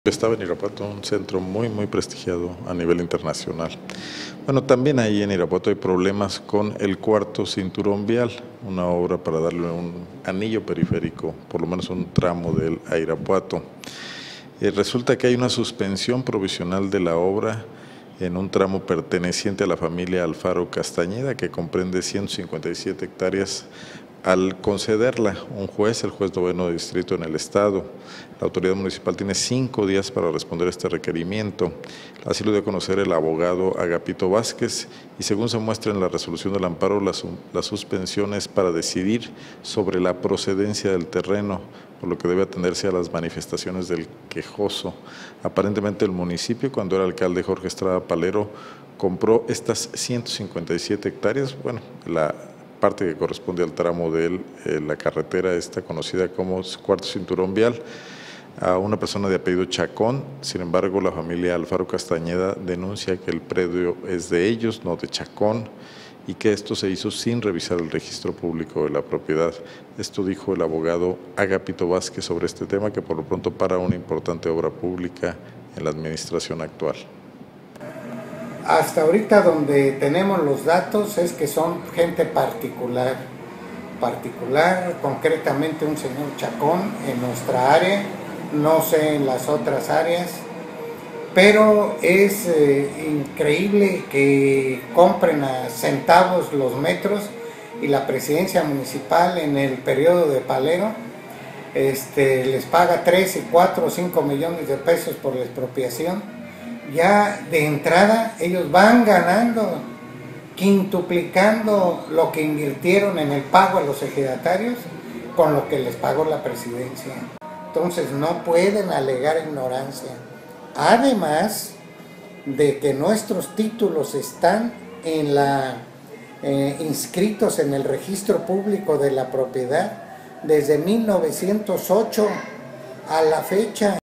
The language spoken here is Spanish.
Estaba en Irapuato, un centro muy prestigiado a nivel internacional. Bueno, también ahí en Irapuato hay problemas con el cuarto cinturón vial, una obra para darle un anillo periférico, por lo menos un tramo de él a Irapuato. Resulta que hay una suspensión provisional de la obra en un tramo perteneciente a la familia Alfaro Castañeda, que comprende 157 hectáreas. Al concederla un juez, el juez noveno de distrito en el estado, la autoridad municipal tiene 5 días para responder a este requerimiento. Así lo dio a conocer el abogado Agapito Vázquez y según se muestra en la resolución del amparo, la suspensión es para decidir sobre la procedencia del terreno, por lo que debe atenderse a las manifestaciones del quejoso. Aparentemente el municipio, cuando era alcalde Jorge Estrada Palero, compró estas 157 hectáreas, bueno, la parte que corresponde al tramo de él, la carretera esta conocida como cuarto cinturón vial, a una persona de apellido Chacón. Sin embargo, la familia Alfaro Castañeda denuncia que el predio es de ellos, no de Chacón, y que esto se hizo sin revisar el registro público de la propiedad. Esto dijo el abogado Agapito Vázquez sobre este tema, que por lo pronto para una importante obra pública en la administración actual. Hasta ahorita donde tenemos los datos es que son gente particular, concretamente un señor Chacón en nuestra área, no sé en las otras áreas, pero es increíble que compren a centavos los metros y la presidencia municipal en el periodo de Palero les paga 3, 4 o 5 millones de pesos por la expropiación. Ya de entrada ellos van ganando, quintuplicando lo que invirtieron en el pago a los ejidatarios con lo que les pagó la presidencia. Entonces no pueden alegar ignorancia. Además de que nuestros títulos están inscritos en el registro público de la propiedad desde 1908 a la fecha.